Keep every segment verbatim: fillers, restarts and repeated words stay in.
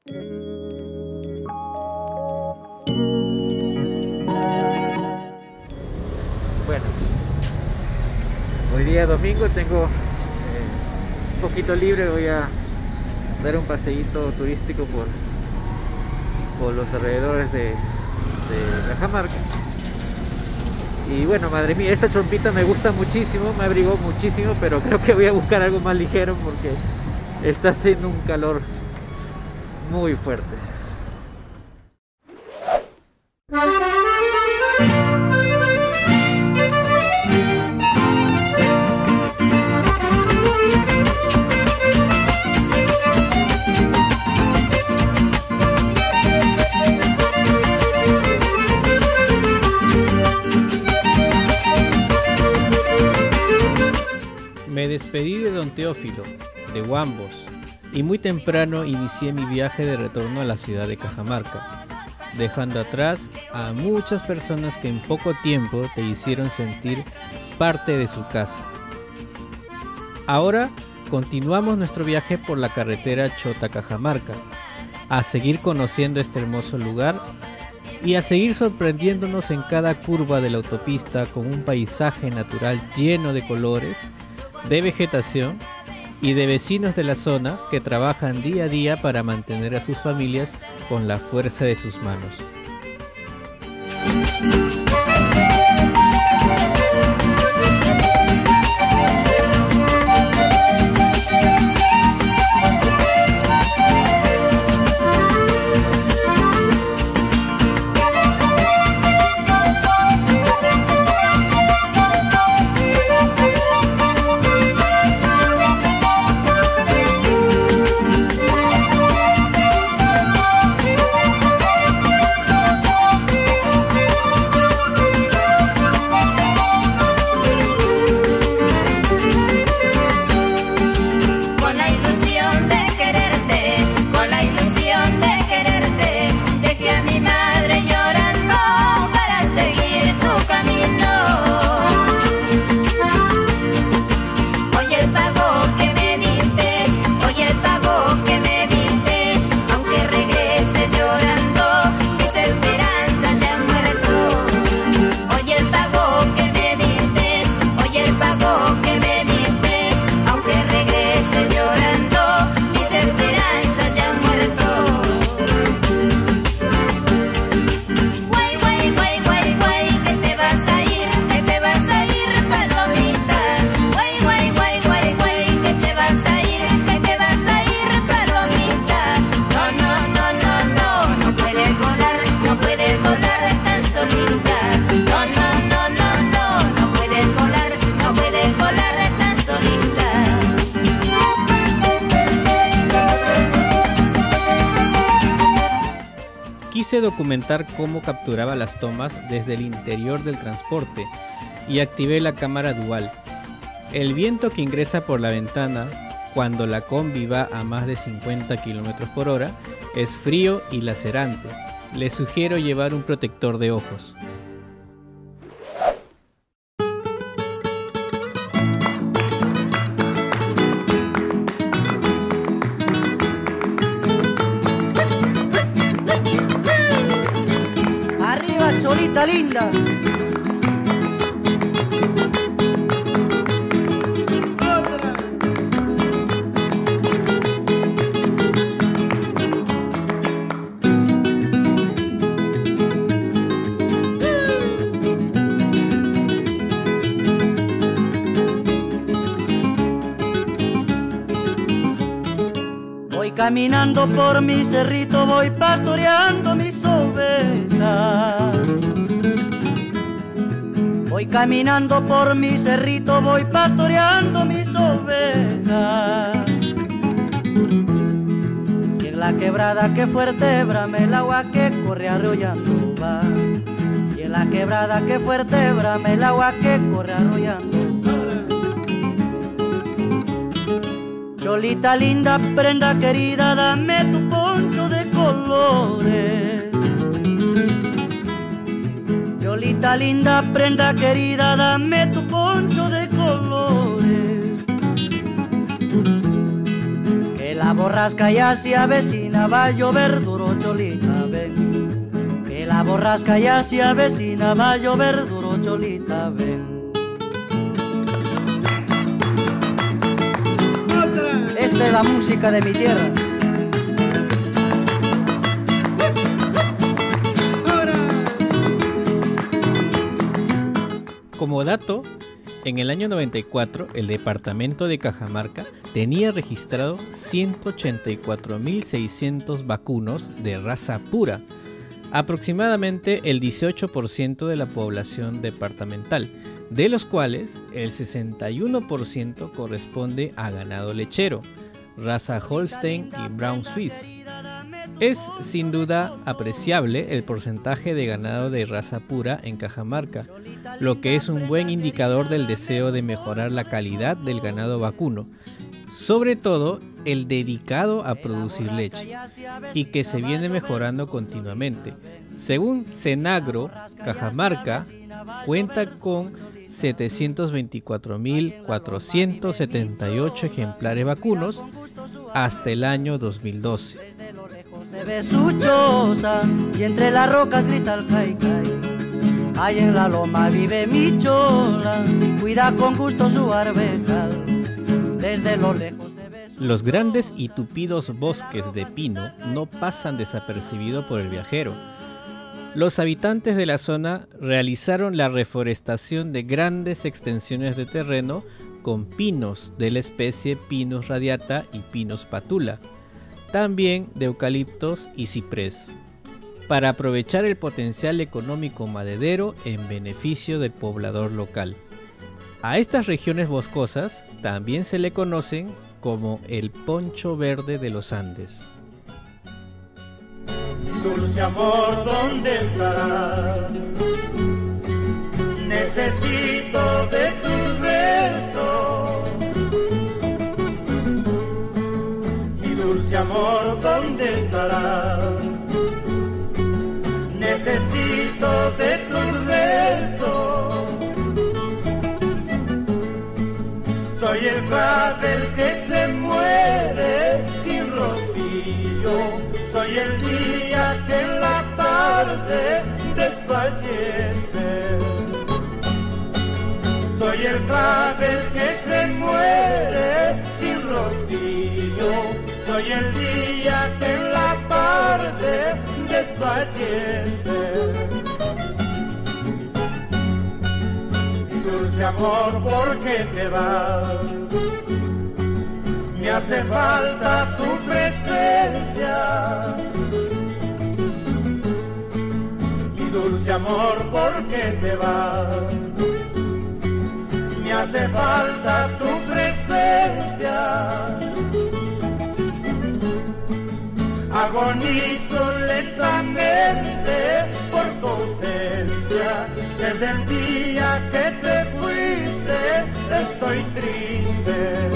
Bueno, hoy día domingo tengo eh, un poquito libre, voy a dar un paseíto turístico por, por los alrededores de, de Cajamarca. Y bueno, madre mía, esta chompita me gusta muchísimo, me abrigó muchísimo, pero creo que voy a buscar algo más ligero porque está haciendo un calor muy fuerte. Me despedí de don Teófilo, de Huambos, y muy temprano inicié mi viaje de retorno a la ciudad de Cajamarca, dejando atrás a muchas personas que en poco tiempo te hicieron sentir parte de su casa. Ahora continuamos nuestro viaje por la carretera Chota-Cajamarca, a seguir conociendo este hermoso lugar y a seguir sorprendiéndonos en cada curva de la autopista con un paisaje natural lleno de colores, de vegetación y de vecinos de la zona que trabajan día a día para mantener a sus familias con la fuerza de sus manos. Quise documentar cómo capturaba las tomas desde el interior del transporte y activé la cámara dual. El viento que ingresa por la ventana cuando la combi va a más de cincuenta kilómetros por hora es frío y lacerante. Les sugiero llevar un protector de ojos. Cholita linda. Voy caminando por mi cerrito, voy pastoreando mis ovejas. Voy caminando por mi cerrito, voy pastoreando mis ovejas. Y en la quebrada que fuerte brame el agua que corre arrollando va. Y en la quebrada que fuerte brame el agua que corre arrollando va. Cholita linda, prenda querida, dame tu poncho de colores. Cholita linda, prenda querida, dame tu poncho de colores. Que la borrasca ya se avecina, va a llover duro, Cholita, ven. Que la borrasca ya se avecina, va a llover duro, Cholita, ven. Esta es la música de mi tierra. Como dato, en el año noventa y cuatro el departamento de Cajamarca tenía registrado ciento ochenta y cuatro mil seiscientos vacunos de raza pura, aproximadamente el dieciocho por ciento de la población departamental, de los cuales el sesenta y uno por ciento corresponde a ganado lechero, raza Holstein y Brown Swiss. Es sin duda apreciable el porcentaje de ganado de raza pura en Cajamarca, lo que es un buen indicador del deseo de mejorar la calidad del ganado vacuno, sobre todo el dedicado a producir leche, y que se viene mejorando continuamente. Según Senagro, Cajamarca cuenta con setecientos veinticuatro mil cuatrocientos setenta y ocho ejemplares vacunos hasta el año dos mil doce. Se ve su choza y entre las rocas grita el caicay. Ahí en la loma vive mi chola, cuida con gusto su arvejas. Desde lo lejos se ve su... Los grandes y tupidos bosques de pino no pasan desapercibidos por el viajero. Los habitantes de la zona realizaron la reforestación de grandes extensiones de terreno con pinos de la especie Pinus radiata y Pinus patula, también de eucaliptos y ciprés, para aprovechar el potencial económico maderero en beneficio del poblador local. A estas regiones boscosas también se le conocen como el poncho verde de los Andes. Dulce amor, ¿dónde estarás? Necesito de tus besos. Mi dulce amor, ¿dónde estarás? Necesito de tus besos. Soy el clavel que se muere sin rocío. Soy el día que en la tarde desfallece. Soy el clavel que se muere sin rocío. Soy el día que en la tarde desfallece. Dulce amor, ¿por qué te vas? Me hace falta tu presencia. Mi dulce amor, ¿por qué te vas? Me hace falta tu presencia. Agonizo lentamente por tu ausencia. Desde el día que te fuiste estoy triste.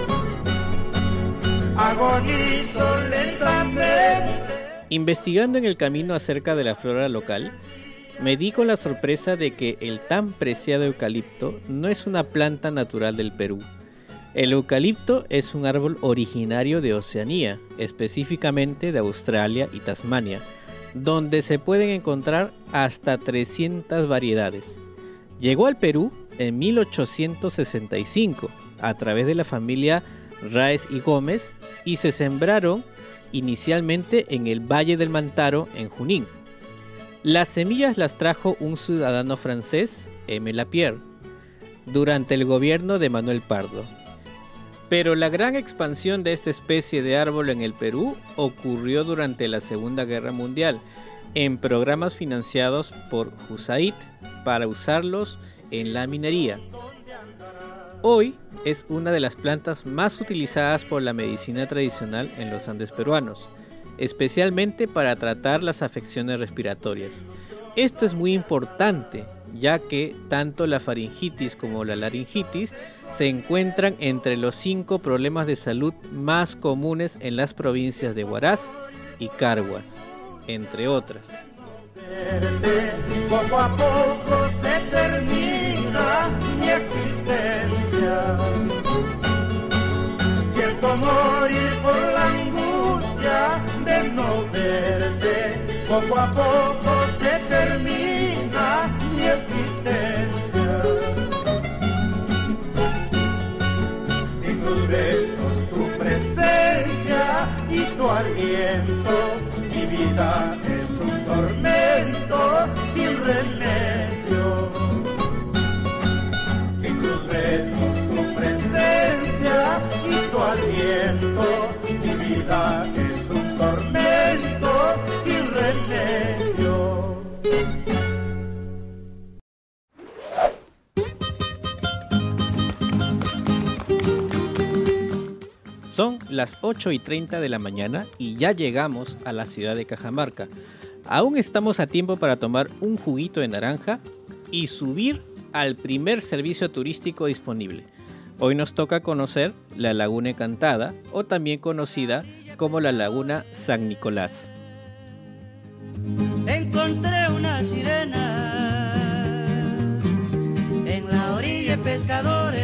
Agonizo lentamente. Investigando en el camino acerca de la flora local, me di con la sorpresa de que el tan preciado eucalipto no es una planta natural del Perú. El eucalipto es un árbol originario de Oceanía, específicamente de Australia y Tasmania, donde se pueden encontrar hasta trescientas variedades. Llegó al Perú en mil ochocientos sesenta y cinco a través de la familia Raes y Gómez y se sembraron inicialmente en el Valle del Mantaro, en Junín. Las semillas las trajo un ciudadano francés, M. Lapierre, durante el gobierno de Manuel Pardo. Pero la gran expansión de esta especie de árbol en el Perú ocurrió durante la Segunda Guerra Mundial, en programas financiados por U S A I D para usarlos en la minería. Hoy es una de las plantas más utilizadas por la medicina tradicional en los Andes peruanos, especialmente para tratar las afecciones respiratorias. Esto es muy importante, ya que tanto la faringitis como la laringitis se encuentran entre los cinco problemas de salud más comunes en las provincias de Huaraz y Carhuaz, entre otras. Poco a poco se termina mi existencia. Siento morir por la no verte, poco a poco se termina mi existencia. Sin tus besos, tu presencia y tu aliento, mi vida es un tormento sin remedio. Sin tus besos, tu presencia y tu aliento, mi vida es un tormento sin remedio. Son las ocho y treinta de la mañana y ya llegamos a la ciudad de Cajamarca. Aún estamos a tiempo para tomar un juguito de naranja y subir al primer servicio turístico disponible. Hoy nos toca conocer la Laguna Encantada, o también conocida como la Laguna San Nicolás. Encontré una sirena en la orilla de pescadores.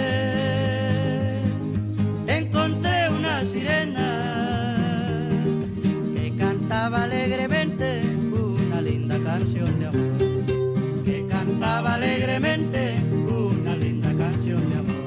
Encontré una sirena que cantaba alegremente una linda canción de amor. Que cantaba alegremente una linda canción de amor.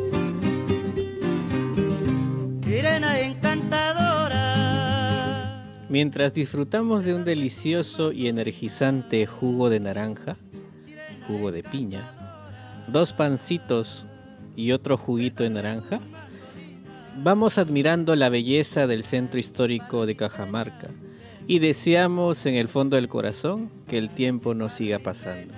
Sirena encantadora. Mientras disfrutamos de un delicioso y energizante jugo de naranja, jugo de piña, dos pancitos y otro juguito de naranja, vamos admirando la belleza del centro histórico de Cajamarca y deseamos en el fondo del corazón que el tiempo nos siga pasando.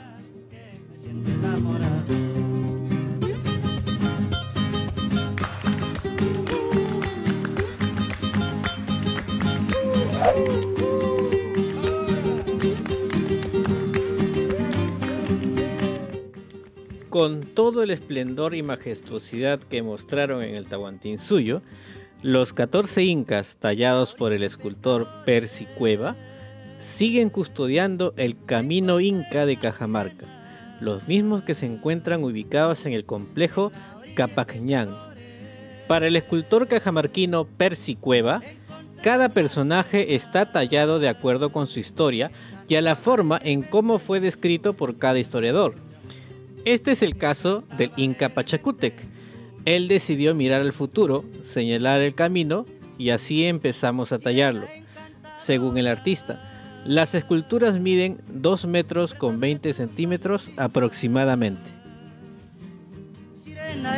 Con todo el esplendor y majestuosidad que mostraron en el Tahuantinsuyo, los catorce incas tallados por el escultor Percy Cueva siguen custodiando el camino inca de Cajamarca, los mismos que se encuentran ubicados en el complejo Capacñán. Para el escultor cajamarquino Percy Cueva, cada personaje está tallado de acuerdo con su historia y a la forma en cómo fue descrito por cada historiador. Este es el caso del Inca Pachacútec. Él decidió mirar al futuro, señalar el camino y así empezamos a tallarlo. Según el artista, las esculturas miden dos metros con veinte centímetros aproximadamente. Sirena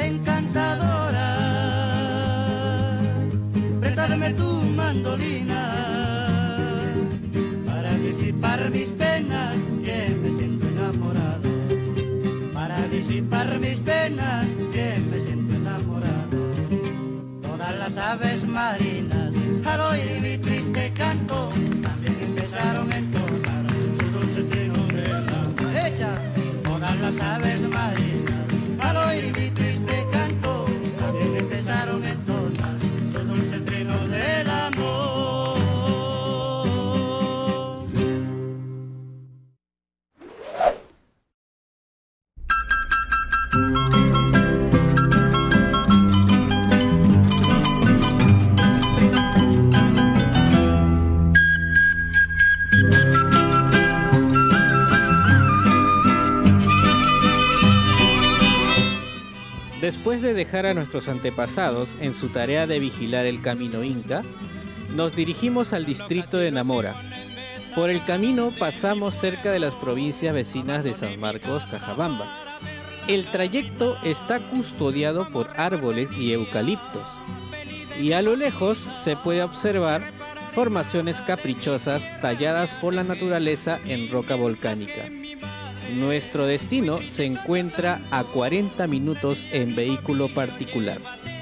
encantadora, préstame tu mandolina para disipar mis penas, que me siento enamorado. Para disipar mis penas, que me siento enamorado. Todas las aves marinas, al oír mi triste canto, también empezaron a entonar su dulce trino de la hecha. Todas las aves marinas, al oír mi triste canto, también empezaron a entonar su dulce trino del amor. Después de dejar a nuestros antepasados en su tarea de vigilar el camino inca, nos dirigimos al distrito de Namora. Por el camino pasamos cerca de las provincias vecinas de San Marcos, Cajabamba. El trayecto está custodiado por árboles y eucaliptos, y a lo lejos se puede observar formaciones caprichosas talladas por la naturaleza en roca volcánica. Nuestro destino se encuentra a cuarenta minutos en vehículo particular.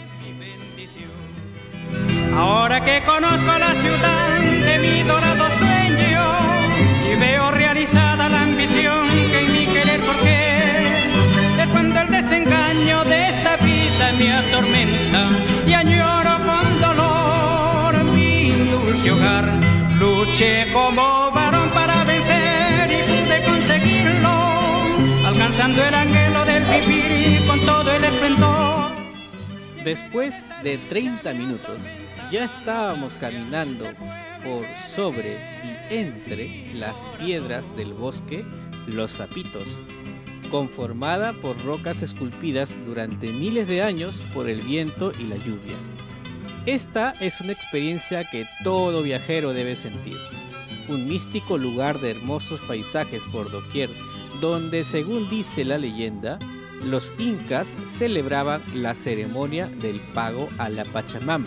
Ahora que conozco la ciudad de mi dorado sueño y veo realizada la ambición que en mi querer forjé, es cuando el desengaño de esta vida me atormenta y añoro con dolor mi dulce hogar. Luché como varón para vencer y pude conseguirlo, alcanzando el anhelo del vivir con todo el esplendor. Después de treinta minutos, ya estábamos caminando por sobre y entre las piedras del bosque Los Zapitos, conformada por rocas esculpidas durante miles de años por el viento y la lluvia. Esta es una experiencia que todo viajero debe sentir. Un místico lugar de hermosos paisajes por doquier, donde, según dice la leyenda, los incas celebraban la ceremonia del pago a la Pachamama.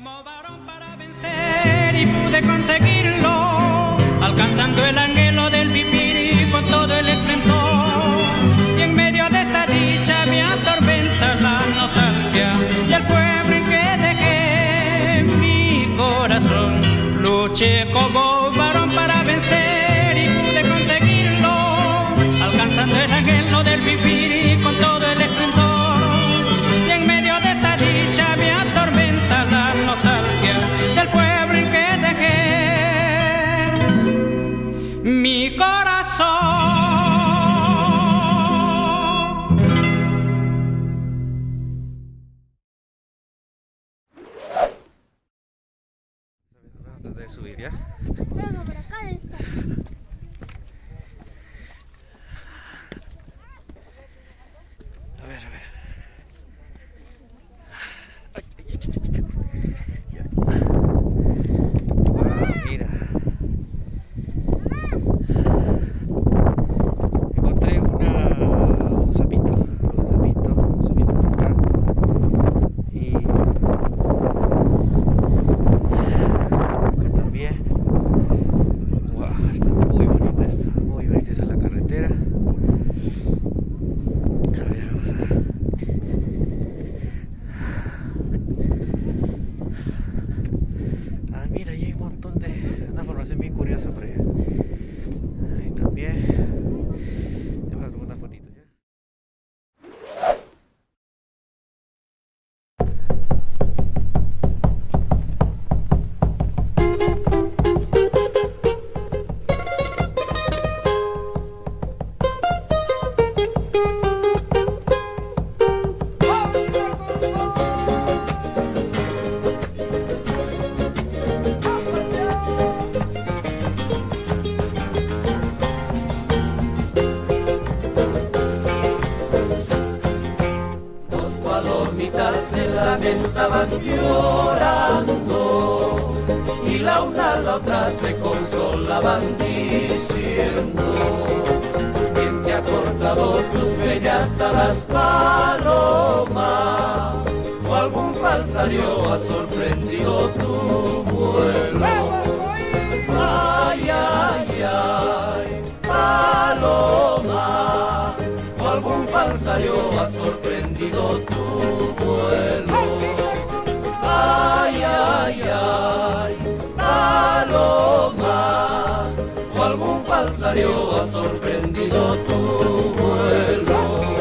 Y pude conseguirlo, alcanzando el anhelo del vivir con todo el esplendor. Y en medio de esta dicha me atormenta la nostalgia y el pueblo en que dejé mi corazón. Luché como varón para vencer y pude conseguirlo, alcanzando el anhelo del vivir con todo el esplendor. Y en medio de esta dicha me atormenta la nostalgia del pueblo en que dejé mi corazón. De subir, ¿ya? Venga, por acá debe estar. A ver, a ver. Ay, ay, ay, ay, ay. Wow, mira. Encontré una, un sapito, un sapito, un sapito por acá. Y también, wow, está muy bonita esto, muy bonita esa la carretera. A ver, vamos a... Ah, mira, ahí hay un montón de... una formación bien curiosa por ahí. Ahí también. Vamos a tomar una fotito, ¿ya? Se lamentaban llorando y la una a la otra se consolaban diciendo: ¿quién te ha cortado tus bellas alas, paloma? ¿O algún falsario ha sorprendido tu vuelo? Ay, ay, ay, paloma, ¿o algún falsario ha sorprendido tu vuelo? Ay, ay, ay, paloma, ¿o algún falsario ha sorprendido tu vuelo?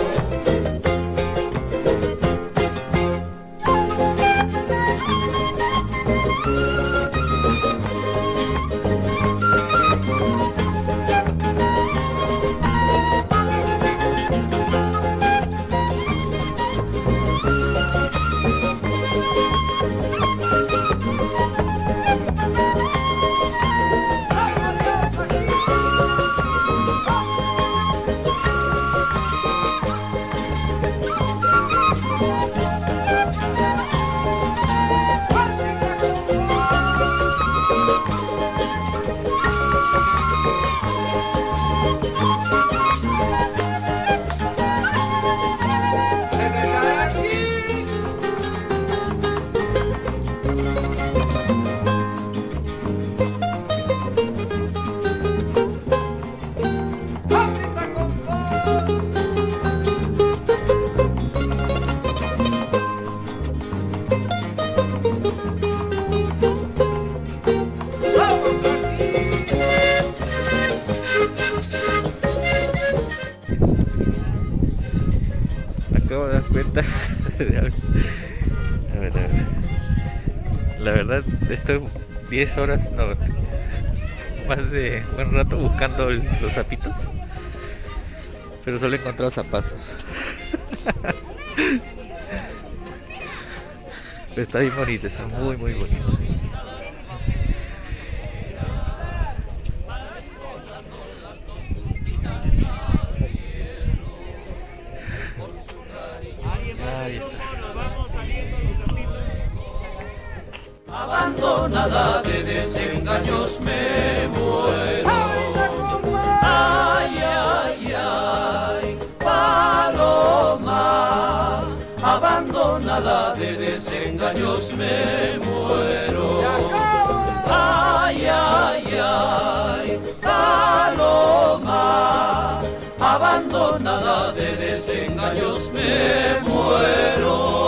Acabo de dar cuenta de algo. A ver, a ver. La verdad, estoy diez horas, no, más de buen rato buscando el- los zapitos, pero solo he encontrado zapazos. Pero está bien bonito, está muy muy bonito. Ahí está. Abandonada de desengaños me muero. Ay, ay, ay, paloma. Abandonada de desengaños me muero. Ay, ay, ay, paloma. Abandonada de desengaños me muero.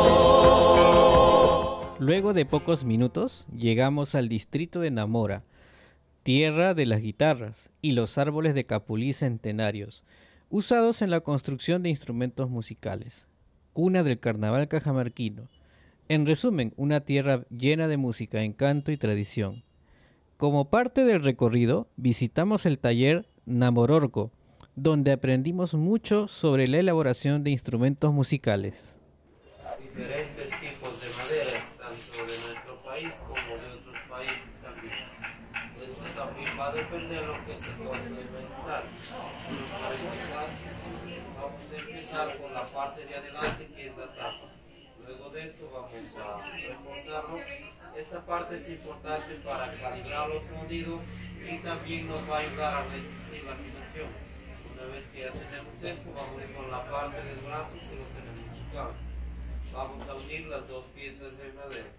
Luego de pocos minutos, llegamos al distrito de Namora, tierra de las guitarras y los árboles de capulí centenarios, usados en la construcción de instrumentos musicales, cuna del carnaval cajamarquino. En resumen, una tierra llena de música, encanto y tradición. Como parte del recorrido, visitamos el taller Namororco, donde aprendimos mucho sobre la elaboración de instrumentos musicales. Diferentes tipos de maderas, tanto de nuestro país como de otros países también. Eso también va a depender de lo que se pueda inventar. Para empezar, vamos a empezar con la parte de adelante, que es la tapa. Luego de esto vamos a reforzarlo. Esta parte es importante para calibrar los sonidos y también nos va a ayudar a resistir la vibración. Una vez que ya tenemos esto, vamos con la parte del brazo que lo tenemos chocado. Vamos a unir las dos piezas de madera.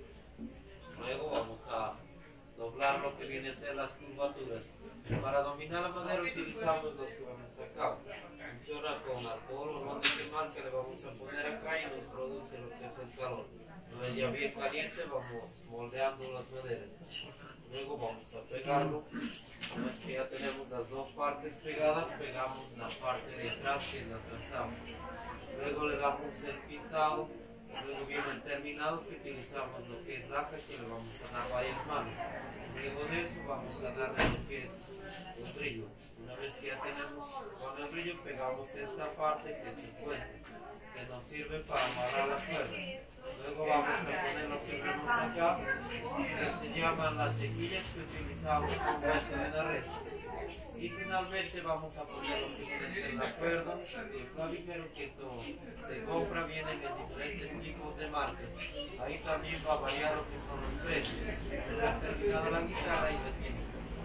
Luego vamos a doblar lo que viene a ser las curvaturas. Para dominar la madera utilizamos lo que vamos acá. Funciona con alcohol o ron de quemar que le vamos a poner acá y nos produce lo que es el calor. Una vez ya bien caliente vamos moldeando las maderas. Luego vamos a pegarlo. Una vez que ya tenemos las dos partes pegadas, pegamos la parte de atrás que es la trastaba. Luego le damos el pintado, luego viene el terminado que utilizamos lo que es laca que le vamos a dar varias manos. Luego de eso vamos a darle lo que es el brillo. Una vez que ya tenemos con el brillo pegamos esta parte que es el puente, que nos sirve para amarrar la cuerda. Luego vamos a poner lo que vemos acá, que se llaman las cequillas que utilizamos un hueso de la res. Y finalmente vamos a poner lo que viene a ser la cuerda y el clavijero, que esto se compra, vienen en diferentes tipos de marcas. Ahí también va a variar lo que son los precios. Una vez terminada la guitarra y le tiene.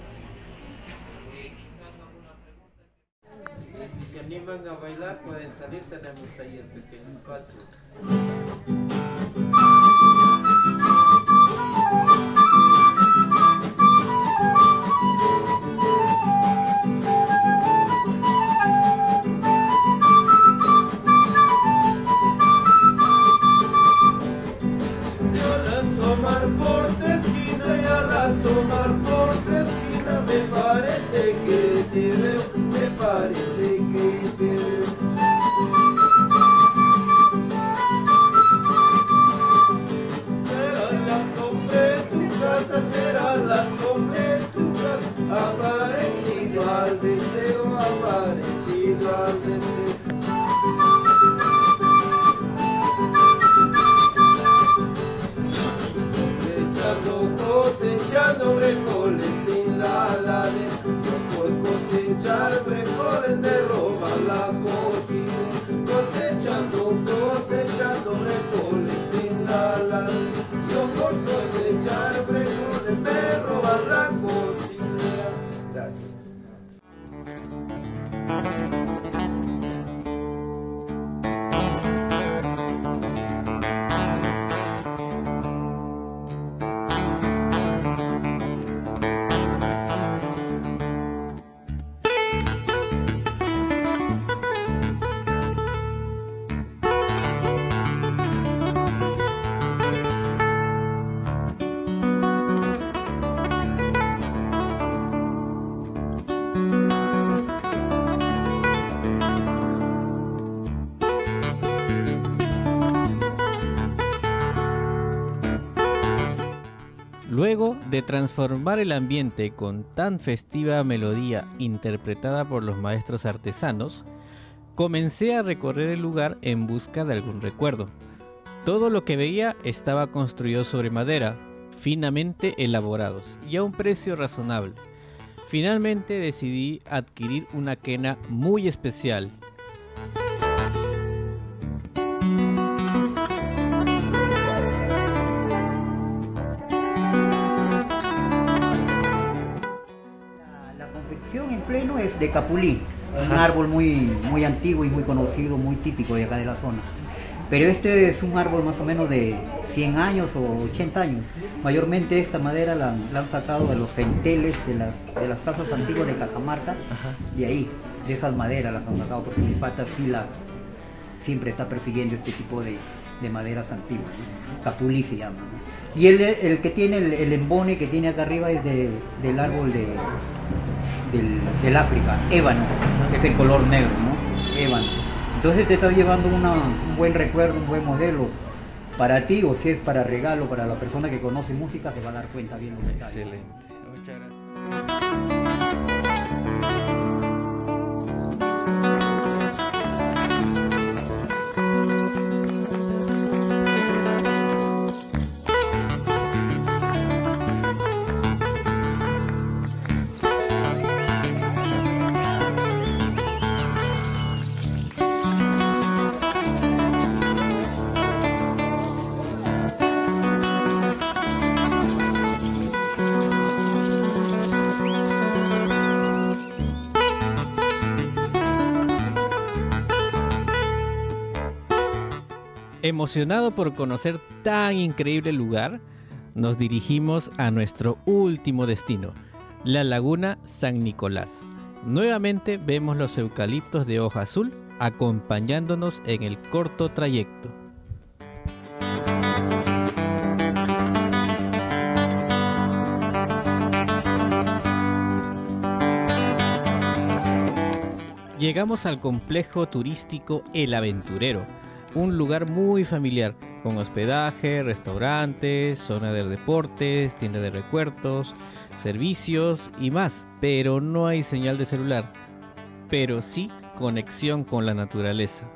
Eh, quizás alguna pregunta. Y si se animan a bailar pueden salir, tenemos ahí el pequeño espacio. Cosechando frijoles sin la lane, no por cosechar frijoles me roban la cocina. Cosechando, cosechando frijoles sin la lane, yo por cosechar frijoles me roban la cocina. Gracias. Luego de transformar el ambiente con tan festiva melodía interpretada por los maestros artesanos, comencé a recorrer el lugar en busca de algún recuerdo. Todo lo que veía estaba construido sobre madera, finamente elaborados y a un precio razonable. Finalmente decidí adquirir una quena muy especial. La confección en pleno es de capulín, es un árbol muy, muy antiguo y muy conocido, muy típico de acá de la zona. Pero este es un árbol más o menos de cien años o ochenta años. Mayormente esta madera la, la han sacado de los centeles de las, de las casas antiguas de Cajamarca. Ajá. De ahí, de esas maderas las han sacado, porque mi pata sí la, siempre está persiguiendo este tipo de, de maderas antiguas, ¿no? Capulí se llama, ¿no? Y el, el que tiene el, el embone que tiene acá arriba es de, del árbol de, del, del África, ébano, que es el color negro, ¿no? Ébano. Entonces te estás llevando una, un buen recuerdo, un buen modelo para ti, o si es para regalo, para la persona que conoce música, se va a dar cuenta bien lo que está. Excelente, muchas gracias. Emocionado por conocer tan increíble lugar, nos dirigimos a nuestro último destino, la Laguna San Nicolás. Nuevamente vemos los eucaliptos de hoja azul acompañándonos en el corto trayecto. Llegamos al complejo turístico El Aventurero, un lugar muy familiar, con hospedaje, restaurantes, zona de deportes, tienda de recuerdos, servicios y más, pero no hay señal de celular, pero sí conexión con la naturaleza.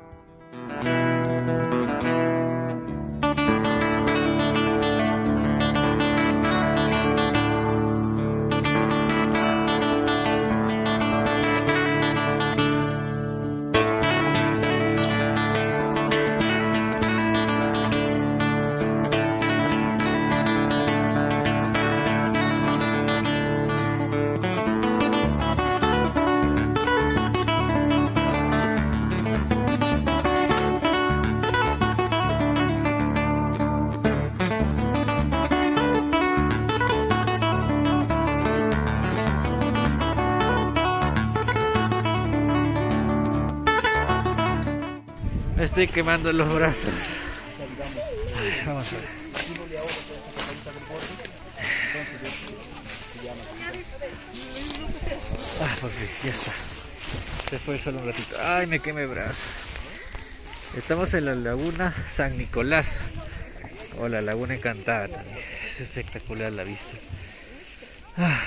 Me estoy quemando los brazos. Ay, vamos a ver. Ah, por fin, ya está. Se fue solo un ratito. Ay, me quemé el brazo. Estamos en la Laguna San Nicolás, o la Laguna Encantada también. Es espectacular la vista. Ah.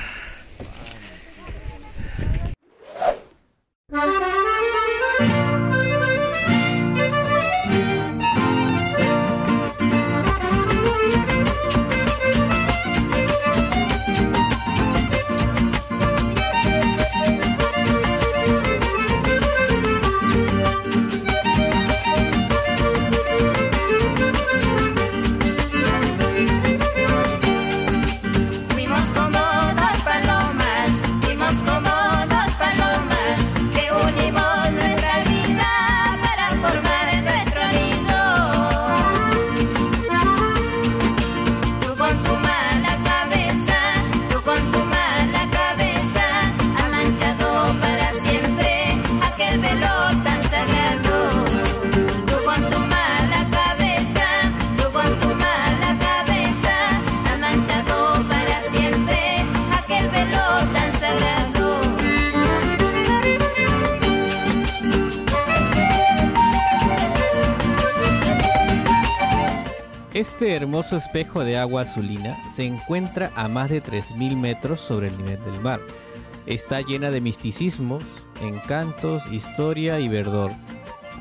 Este hermoso espejo de agua azulina se encuentra a más de tres mil metros sobre el nivel del mar. Está llena de misticismos, encantos, historia y verdor.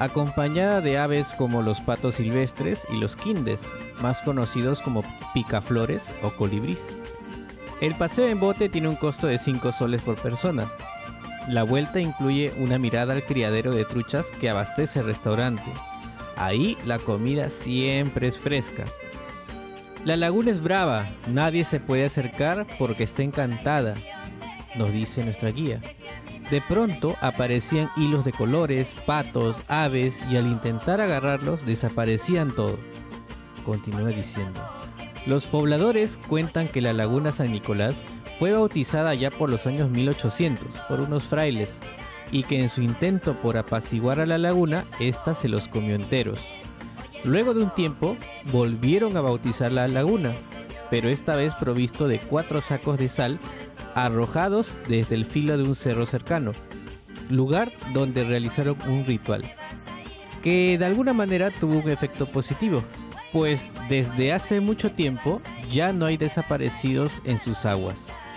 acompañada de aves como los patos silvestres y los quindes, más conocidos como picaflores o colibrís. El paseo en bote tiene un costo de cinco soles por persona. La vuelta incluye una mirada al criadero de truchas que abastece el restaurante. Ahí la comida siempre es fresca. La laguna es brava, nadie se puede acercar porque está encantada, nos dice nuestra guía. De pronto aparecían hilos de colores, patos, aves y al intentar agarrarlos desaparecían todos. Continúa diciendo. Los pobladores cuentan que la laguna San Nicolás fue bautizada ya por los años mil ochocientos por unos frailes y que en su intento por apaciguar a la laguna, ésta se los comió enteros. Luego de un tiempo, volvieron a bautizar la laguna, pero esta vez provisto de cuatro sacos de sal arrojados desde el filo de un cerro cercano, lugar donde realizaron un ritual, que de alguna manera tuvo un efecto positivo, pues desde hace mucho tiempo ya no hay desaparecidos en sus aguas.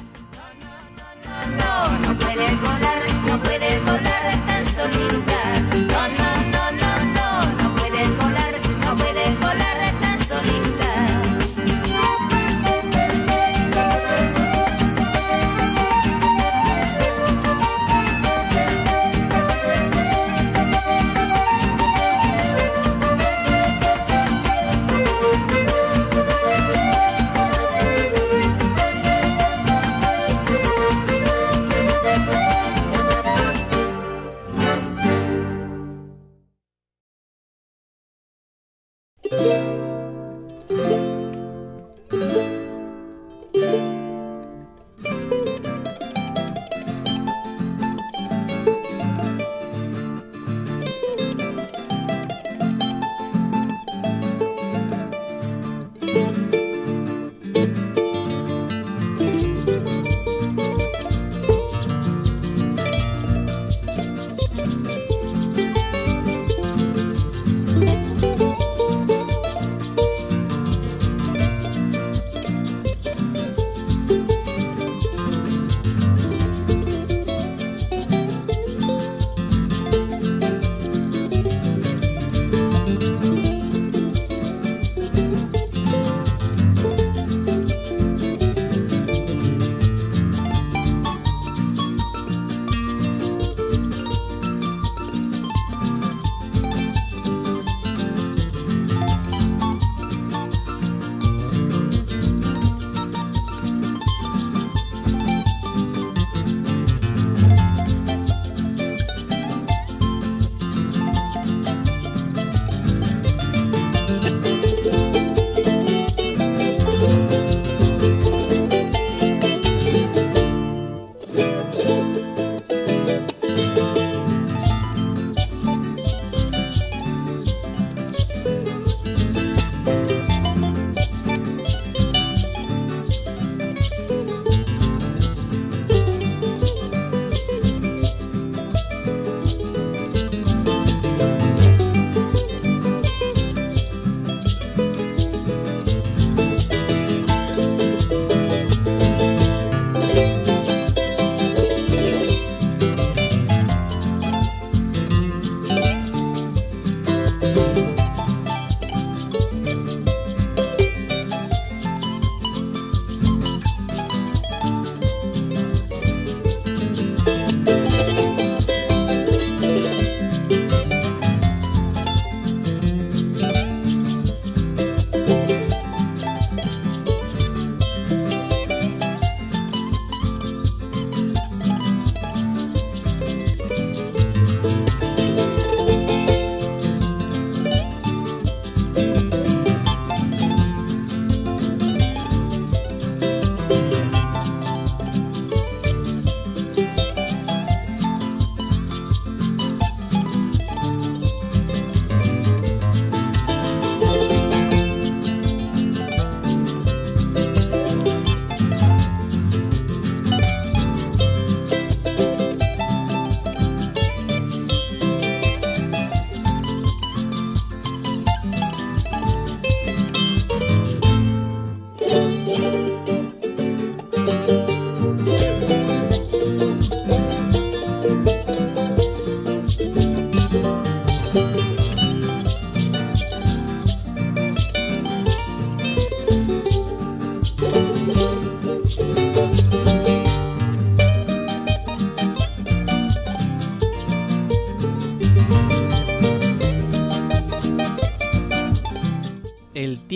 No, no puedes volar, no puedes volar tan solita. No, no, no, no, no, no puedes volar, no puedes volar tan solita.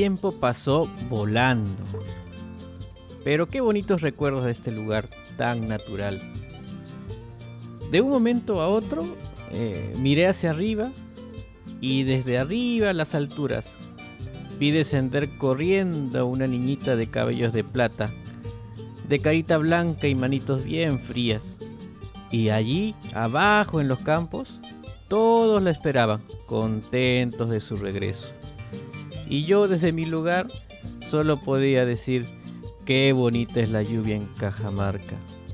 tiempo pasó volando. Pero qué bonitos recuerdos de este lugar tan natural. De un momento a otro, eh, miré hacia arriba y desde arriba a las alturas vi descender corriendo a una niñita de cabellos de plata, de carita blanca y manitos bien frías. Y allí, abajo en los campos, todos la esperaban, contentos de su regreso. Y yo desde mi lugar solo podía decir: qué bonita es la lluvia en Cajamarca.